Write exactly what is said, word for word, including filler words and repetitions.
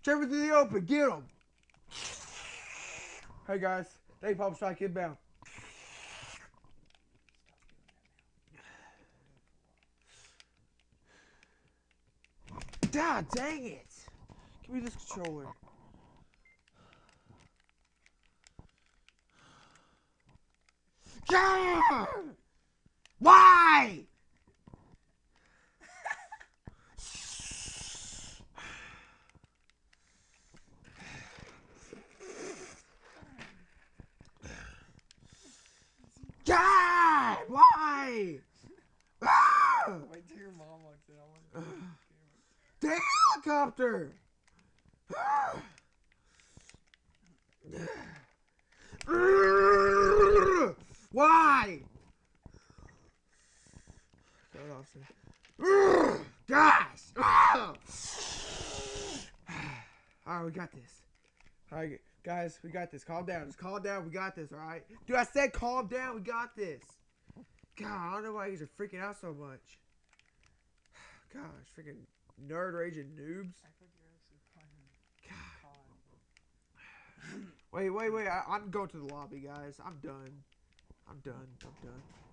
Jump into the open. Get him. Hey, guys. They pop strike inbound. God dang it. Give me this controller. Yeah! Why? God! Why? Wait till your mom walks in. I want to the helicopter! Why? Gosh! Alright, we got this. Alright, guys, we got this. Calm down. Just calm down. We got this, alright? Dude, I said calm down. We got this. God, I don't know why you guys are freaking out so much. Gosh, freaking nerd raging noobs. I thought you were actually playing God. Wait, wait, wait. I, I'm going to the lobby, guys. I'm done. I'm done. I'm done.